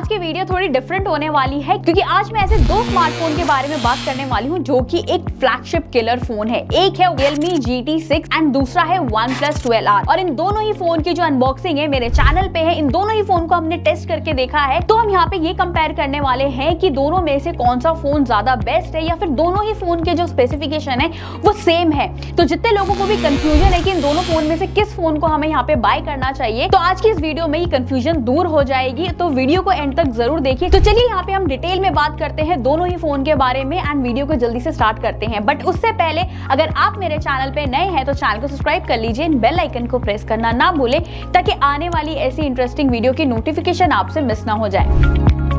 की वीडियो थोड़ी डिफरेंट होने वाली है क्योंकि आज मैं ऐसे दो स्मार्टफोन के बारे में बात करने वाली हूँ जो कि एक फ्लैगशिप किलर फोन है। एक है Realme GT6 एंड दूसरा है OnePlus 12R। और इन दोनों ही फोन की जो अनबॉक्सिंग है मेरे चैनल पे है। इन दोनों ही फोन को हमने टेस्ट करके देखा है, तो हम यहाँ पे ये कंपेयर करने वाले हैं कि दोनों में से कौन सा फोन ज्यादा बेस्ट है या फिर दोनों ही फोन के जो स्पेसिफिकेशन है वो सेम है। तो जितने लोगों को भी कंफ्यूजन है कि इन दोनों फोन में से किस फोन को हमें यहाँ पे बाय करना चाहिए, तो आज की इस वीडियो में ये कंफ्यूजन दूर हो जाएगी। तो वीडियो को एंड तक जरूर देखिए। तो चलिए यहाँ पे हम डिटेल में बात करते हैं दोनों ही फोन के बारे में एंड वीडियो को जल्दी से स्टार्ट करते हैं। बट उससे पहले अगर आप मेरे चैनल पे नए हैं तो चैनल को सब्सक्राइब कर लीजिए, बेल आइकन को प्रेस करना ना भूलें ताकि आने वाली ऐसी इंटरेस्टिंग वीडियो की नोटिफिकेशन आपसे मिस ना हो जाए।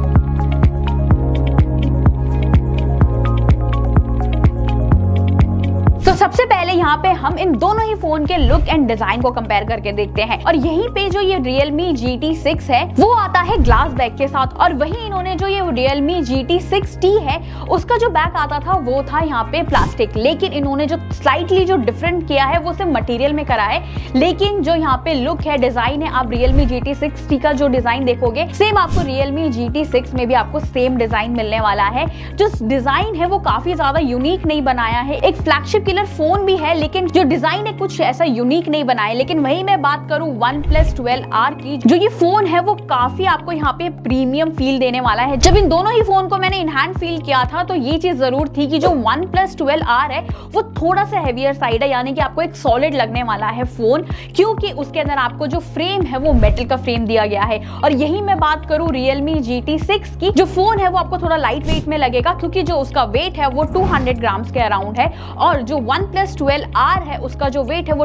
तो सबसे पहले यहाँ पे हम इन दोनों ही फोन के लुक एंड डिजाइन को कंपेयर करके देखते हैं। और यहीं पे जो ये Realme GT6 है वो आता है ग्लास बैक के साथ, और वहीं इन्होंने जो ये Realme GT6T है उसका जो बैक आता था वो था यहाँ पे प्लास्टिक। लेकिन इन्होंने जो स्लाइटली जो डिफरेंट किया है वो सिर्फ मटेरियल में करा है, लेकिन जो यहाँ पे लुक है, डिजाइन है, आप Realme GT6T का जो डिजाइन देखोगे सेम आपको Realme GT6 में भी आपको सेम डिजाइन मिलने वाला है। जो डिजाइन है वो काफी ज्यादा यूनिक नहीं बनाया है। एक फ्लैगशिप किलर फोन भी है लेकिन जो डिजाइन है कुछ ऐसा यूनिक नहीं बनाया। लेकिन वही मैं बात करूं OnePlus 12R की, जो ये फोन है वो काफी आपको यहाँ पे प्रीमियम फील देने वाला है। जब इन दोनों ही फोन को मैंने इन हैंड फील किया था तो ये चीज जरूर थी कि जो OnePlus 12R है वो थोड़ा सा हेवियर साइड है, यानी कि आपको एक सॉलिड लगने वाला है फोन, क्योंकि उसके अंदर आपको जो फ्रेम है वो मेटल का फ्रेम दिया गया है। और यही मैं बात करूं Realme GT6 की, जो फोन है वो आपको थोड़ा लाइट वेट में लगेगा क्योंकि जो उसका वेट है वो 200 ग्राम्स के अराउंड है, और जो OnePlus 12R है उसका जो वेट है वो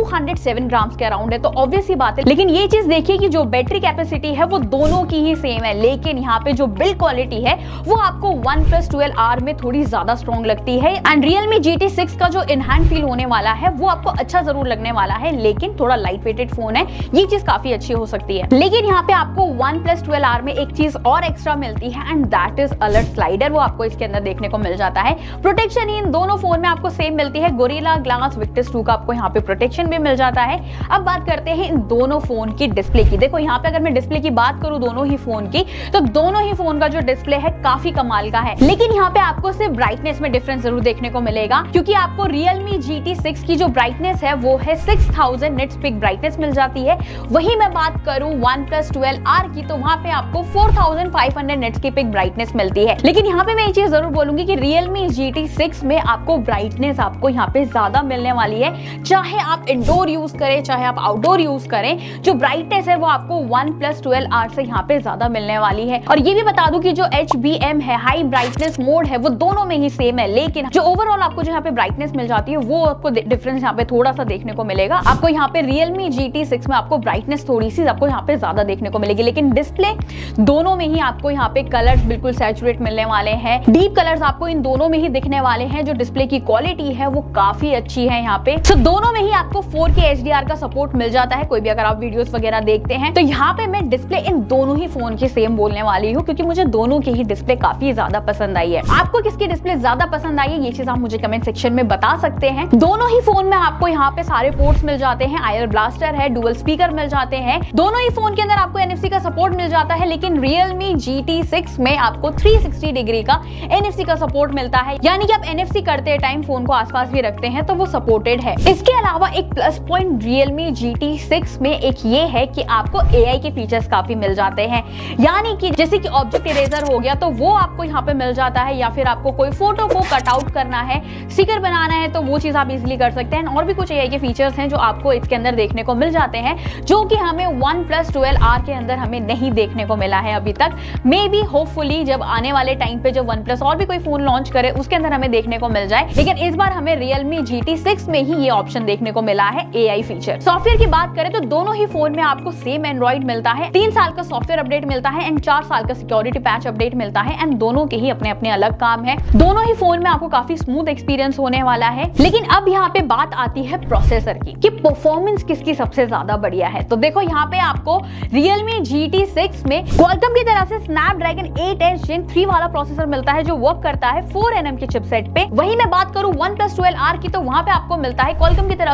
207 ग्राम्स के अराउंड है। तो ऑब्वियस ही बात है। लेकिन ये चीज देखिए कि जो बैटरी कैपेसिटी है वो दोनों की ही सेम है, लेकिन यहाँ पे जो बिल्ड क्वालिटी है वो आपको OnePlus 12R में थोड़ी ज्यादा स्ट्रॉन्ग लगती है। एंड Realme GT6 का जो इन हैंड फील होने वाला है वो आपको अच्छा जरूर लगने वाला है, लेकिन थोड़ा लाइट वेटेड फोन है, ये चीज काफी अच्छी हो सकती है। लेकिन यहाँ पे आपको OnePlus 12R में एक चीज और एक्स्ट्रा मिलती है and that is alert slider. वो आपको इसके अंदर देखने को मिल जाता है। प्रोटेक्शन इन दोनों फोन में आपको सेम मिलती है, गोरिल्ला ग्लास विक्टस 2 का आपको यहाँ पे प्रोटेक्शन भी मिल जाता है। अब बात करते हैं इन दोनों फोन की डिस्प्ले की। देखो यहाँ पे अगर मैं डिस्प्ले की बात करूं दोनों ही फोन की, तो दोनों ही फोन का जो डिस्प्ले है काफी कमाल का है। लेकिन यहाँ पे आपको सिर्फ ब्राइटनेस में डिफरेंस जरूर देखने को मिलेगा, क्योंकि आपको Realme GT6 की जो ब्राइटनेस है वो है 6000 निट्स पिक ब्राइटनेस मिल जाती है। वही मैं बात करूं OnePlus 12R की, तो वहां पे आपको 4500 निट्स की पिक ब्राइटनेस मिलती है। लेकिन यहाँ पे मैं ये चीज जरूर बोलूंगी कि Realme GT6 में आपको ब्राइटनेस आपको यहाँ पे ज्यादा मिलने वाली है। चाहे आप इंडोर यूज करें चाहे आप आउटडोर यूज करें, जो ब्राइटनेस है वो आपको OnePlus 12R से यहाँ पे ज्यादा मिलने वाली है। और ये भी बता दूं कि जो HBM है, हाई ब्राइटनेस मोड है, वो दोनों में ही सेम है, लेकिन जो ओवरऑल आपको जो यहाँ पे ब्राइटनेस मिल जाती है वो आपको डिफरेंस यहाँ पे थोड़ा सा देखने को मिलेगा। आपको यहाँ पे Realme GT6 में आपको ब्राइटनेस थोड़ी सी आपको यहाँ पे ज्यादा देखने को मिलेगी, लेकिन डिस्प्ले दोनों में ही आपको यहाँ पे कलर्स बिल्कुल सैचुरेट मिलने वाले हैं। डीप कलर्स आपको इन दोनों में ही दिखने वाले हैं। जो डिस्प्ले की क्वालिटी है वो काफी अच्छी है यहाँ पे। तो दोनों में ही आपको 4K HDR का सपोर्ट मिल जाता है, कोई भी अगर आप वीडियोस वगैरह देखते हैं। तो यहाँ पे मैं डिस्प्ले इन दोनों ही फोन की सेम बोलने वाली हूँ, क्योंकि मुझे दोनों की ही डिस्प्ले काफी ज्यादा पसंद आई है। आपको किसकी डिस्प्ले ज्यादा पसंद आई है ये चीज आप मुझे कमेंट सेक्शन में बता सकते हैं। दोनों ही फोन में आपको यहाँ पे सारे पोर्ट्स मिल जाते हैं, आयर ब्लास्टर है, डुअल स्पीकर मिल जाते हैं। दोनों ही फोन के अंदर आपको NFC का सपोर्ट मिल जाता है, लेकिन Realme GT6 में आपको 360 डिग्री का NFC का सपोर्ट मिलता है, यानी कि आप NFC करते टाइम फोन को आसपास भी रखते हैं तो वो सपोर्टेड है। इसके अलावा एक प्लस पॉइंट Realme GT6 में एक ये है कि आपको AI के फीचर्स काफी मिल जाते हैं, यानी कि जैसे कि ऑब्जेक्ट इरेजर हो गया तो वो आपको यहाँ पे मिल जाता है, या फिर आपको कोई फोटो को कट आउट करना है, स्टिकर बनाना है, तो वो चीज आप इजीली कर सकते हैं। और भी कुछ AI के फीचर्स हैं जो आपको इसके अंदर देखने को मिल जाते हैं, जो कि हमें OnePlus 12R के अंदर हमें नहीं देखने को मिला है अभी तक। मे बी होपफुली जब आने वाले टाइम पे जब OnePlus और भी कोई फोन लॉन्च करे उसके अंदर हमें देखने को मिल जाए, लेकिन इस बार हमें Realme GT6 में ही ये ऑप्शन देखने को मिला है AI फीचर। सॉफ्टवेयर की बात करें तो दोनों ही फोन में आपको सेम एंड्रॉइड मिलता है, 3 साल का सॉफ्टवेयर अपडेट मिलता है एंड 4 साल का सिक्योरिटी पैच अपडेट मिलता है, एंड दोनों के ही अपने अपने अलग काम है। दोनों ही फोन में आपको काफी स्मूथ एक्सपीरियंस होने वाला है। लेकिन अब यहाँ पे बात आती है प्रोसेसर की, कि परफॉर्मेंस किसकी सबसे ज्यादा बढ़िया है। तो देखो यहाँ पे आपको Realme GT6 में Qualcomm की तरफ से Snapdragon 8H Gen 3 वाला प्रोसेसर मिलता है, जो वर्क करता है 4nm के चिपसेट पे। वहीं मैं बात करूं OnePlus 12R की, तो वहां पे आपको मिलता है Qualcomm की तरफ से Snapdragon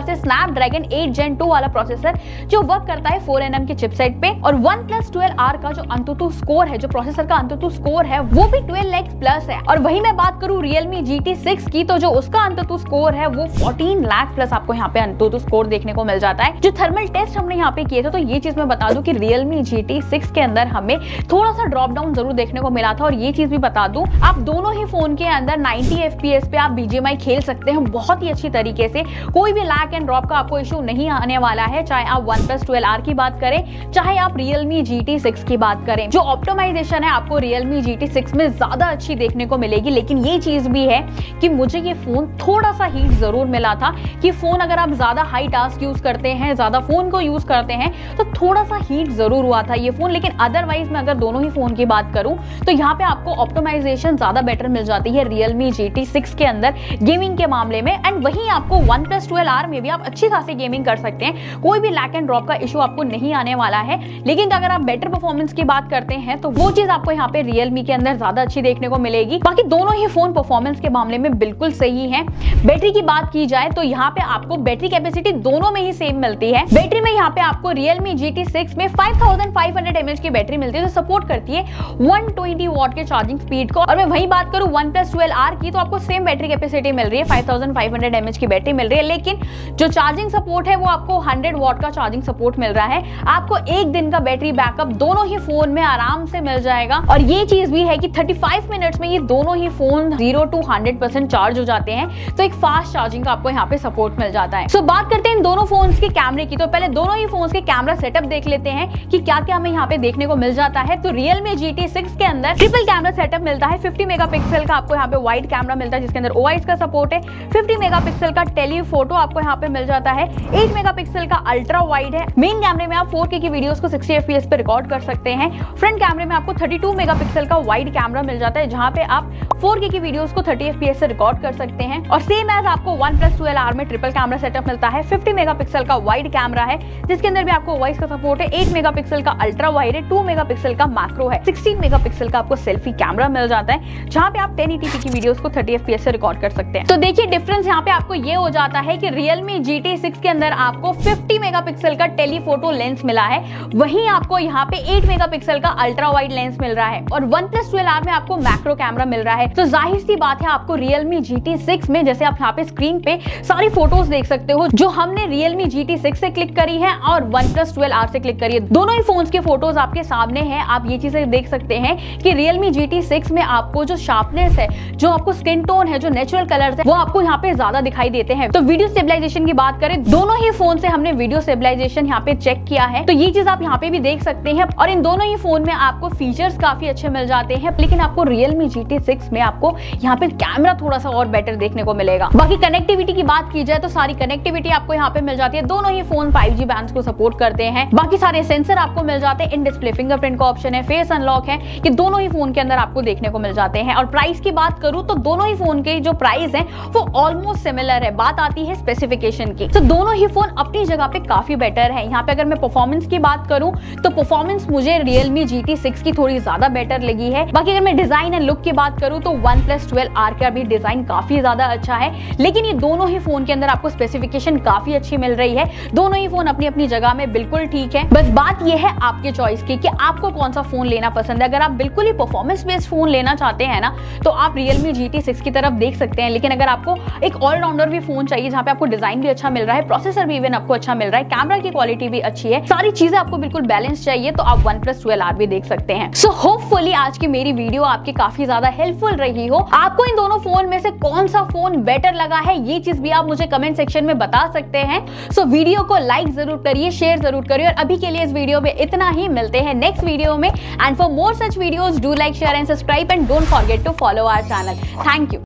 स्नैपड्रैगन 8 Gen 2 वाला प्रोसेसर जो वर्क करता है 4nm के चिपसेट पे, और OnePlus 12R का जो अंतुतु स्कोर है, जो प्रोसेसर का अंतुतु स्कोर है वो भी 12 लाख प्लस है। और वही मैं बात करूं Realme GT6 की, तो जो उसका अंतुतु स्कोर है वो 14 लाख प्लस आपको यहाँ पे अंतुतु स्कोर देखने को मिल जाता है। जो थर्मल टेस्ट हमने यहाँ पे किए थे, तो ये चीज मैं बता दूं कि Realme GT6 के अंदर हमें थोड़ा सा ड्रॉप डाउन जरूर देखने को मिला था। और ये चीज भी बता दूं, आप दोनों ही फोन के अंदर 90 FPS पे आप BGMI खेल सकते हैं बहुत ही अच्छी तरीके से। कोई भी लैग एंड ड्रॉप का आपको इशू नहीं आने वाला है, चाहे आप OnePlus 12R की बात करें, चाहे आप Realme GT6 की बात करें। जो ऑप्टिमाइजेशन है आपको Realme GT6 में ज्यादा अच्छी देखने को मिलेगी। लेकिन ये चीज भी है कि मुझे ये फोन थोड़ा सा हीट जरूर मिला था, कि फोन अगर आप ज्यादा हाई टास्क यूज करते हैं, ज्यादा फोन को यूज करते हैं, तो थोड़ा सा हीट जरूर हुआ था ये फोन। लेकिन अदरवाइज मैं अगर दोनों ही फोन की बात करूं तो यहाँ पे आपको ऑप्टिमाइजेशन ज्यादा बेटर मिल जाती है Realme GT6 के अंदर गेमिंग के मामले में। एंड वहीं आपको OnePlus 12R में भी आप अच्छी खासी गेमिंग कर सकते हैं, कोई भी लैग एंड ड्रॉप का इशू आपको नहीं आने वाला है। लेकिन अगर आप बेटर परफॉर्मेंस की बात करते हैं तो वो चीज आपको यहाँ पे Realme के अंदर ज्यादा अच्छी देखने को मिलेगी। बाकी दोनों ही फोन परफॉर्मेंस के मामले में बिल्कुल सही है। बैटरी की बात की जाए तो यहाँ पे आपको बैटरी कैपेसिटी दोनों में ही सेम मिलती है। बैटरी में यहाँ पे आपको Realme GT6 में 5500 mAh की बैटरी मिलती है, जो सपोर्ट करती है 120 वॉट के चार्जिंग स्पीड को। और मैं वही बात करूं OnePlus 12R की, तो आपको सेम बैटरी कैपेसिटी मिल रही है, 5500 mAh की बैटरी मिल रही है। लेकिन जो चार्जिंग सपोर्ट है वो आपको 100 वॉट का चार्जिंग सपोर्ट मिल रहा है। आपको एक दिन का बैटरी बैकअप दोनों ही फोन में आराम से मिल जाएगा। और ये चीज भी है कि 35 मिनट्स में ये दोनों ही फोन 0 to 100% चार्ज हो जाते हैं, तो एक फास्ट चार्जिंग का आपको यहाँ पे सपोर्ट मिल जाता है। सो बात करते हैं इन दोनों फोन्स के कैमरे की। तो पहले दोनों ही फोन्स के कैमरा सेटअप देख लेते हैं कि क्या क्या हमें यहाँ पे देखने को मिल जाता है। तो Realme GT6 के अंदर ट्रिपल कैमरा सेटअप मिलता है। 50 मेगापिक्सल का आपको यहाँ पे वाइड कैमरा मिलता है, जिसके अंदर OIS का सपोर्ट है। 50 मेगापिक्सल का टेलीफोटो आपको यहाँ पे मिल जाता है। 8 मेगापिक्सल का अल्ट्रा वाइड है। मेन कैमरे में आप 4K की वीडियोस को 60 FPS पे रिकॉर्ड कर सकते हैं। फ्रंट कैमरे में आपको 32 मेगापिक्सल का वाइड कैमरा मिल जाता है, जहां पे आप 4K की वीडियोस को 30 FPS से रिकॉर्ड कर सकते हैं। और सेम एज आपको OnePlus 12R में ट्रिपल कैमरा सेटअप मिलता है। 50 मेगापिक्सल का वाइड कैमरा है, जिसके अंदर भी आपको वॉइस का सपोर्ट है। 8 मेगापिक्सल का अल्ट्रा वाइड है। 2 मेगापिक्सल का मैक्रो है। 16 मेगापिक्सल का आपको सेल्फी कैमरा मिल जाता है, जहां पे आप 1080p की वीडियोस को 30 FPS से रिकॉर्ड कर सकते हैं। तो देखिए डिफरेंस यहाँ पे आपको ये हो जाता है कि Realme GT6 के अंदर आपको 50 मेगापिक्सल का टेलीफोटो लेंस मिला है, वहीं आपको यहाँ पे 8 मेगापिक्सल का अल्ट्रा वाइड लेंस मिल रहा है। और OnePlus 12R में आपको मैक्रो कैमरा मिल रहा है। तो जाहिर सी बात है आपको Realme GT6 में, जैसे आप यहाँ पे स्क्रीन पे सारी फोटोज देख सकते हो जो हमने Realme GT6 से क्लिक करी है और OnePlus 12R से क्लिक करी है, दोनों ही फोन्स के फोटोज आपके सामने हैं। आप ये चीजें देख सकते हैं कि Realme GT6 में आपको जो शार्पनेस है, जो आपको स्किन टोन है, जो नेचुरल कलर्स है, वो आपको यहाँ पे ज्यादा दिखाई देते हैं। तो वीडियो स्टेबलाइजेशन की बात करें, दोनों ही फोन से हमने वीडियो स्टेबलाइजेशन यहाँ पे चेक किया है, तो ये चीज आप यहाँ पे भी देख सकते हैं। और इन दोनों ही फोन में आपको फीचर्स काफी अच्छे मिल जाते हैं। लेकिन आपको Realme GT6 में आपको यहाँ पे कैमरा थोड़ा सा और बेटर देखने को मिलेगा। बाकी कनेक्टिविटी की बात की जाए तो सारी कनेक्टिविटी आपको यहाँ पे मिल जाती है। दोनों ही फोन 5G बैंड्स को सपोर्ट करते हैं। बाकी सारे सेंसर आपको मिल जाते हैं। इन डिस्प्ले फिंगरप्रिंट का ऑप्शन है, फेस अनलॉक है, ये दोनों ही फोन के अंदर आपको देखने को मिल जाते हैं। और प्राइस की बात करूं तो दोनों ही फोन के जो प्राइस है वो ऑलमोस्ट सिमिलर है। बात आती है स्पेसिफिकेशन की, तो दोनों ही फोन अपनी जगह पे काफी बेटर है। यहाँ पे अगर मैं परफॉर्मेंस की बात करूं तो परफॉर्मेंस मुझे Realme GT6 की थोड़ी ज्यादा बेटर लगी है। बाकी अगर मैं डिजाइन एंड लुक की बात करूं तो OnePlus 12R का भी डिजाइन काफी ज्यादा अच्छा है। लेकिन ये दोनों ही फोन के अंदर आपको स्पेसिफिकेशन काफी अच्छी मिल रही है। दोनों ही फोन अपनी अपनी जगह में बिल्कुल ठीक है। बस बात ये है आपके चॉइस की कि आपको कौन सा फोन लेना पसंद है। अगर आप बिल्कुल ही परफॉर्मेंस बेस्ड फोन लेना चाहते हैं ना, तो आप Realme GT6 की तरफ देख सकते हैं। लेकिन अगर आपको एक ऑलराउंडर भी फोन चाहिए, जहां पे आपको डिजाइन भी अच्छा मिल रहा है, प्रोसेसर भी इवन आपको अच्छा मिल रहा है, कैमरा की क्वालिटी भी अच्छी है, सारी चीजें आपको बिल्कुल बैलेंस चाहिए, तो आप OnePlus 12R भी देख सकते हैं। सो होपफुली आज की मेरी वीडियो आपकी काफी ज्यादा हेल्पफुल रही हो। आपको इन दोनों फोन में से कौन सा फोन बेटर लगा है, ये चीज भी आप मुझे कमेंट सेक्शन में बता सकते हैं। सो वीडियो को लाइक जरूर करिए, शेयर जरूर करिए। और अभी के लिए इस वीडियो में इतना ही, मिलते हैं नेक्स्ट वीडियो में। And for more such videos do like, share and subscribe and don't forget to follow our channel. Thank you.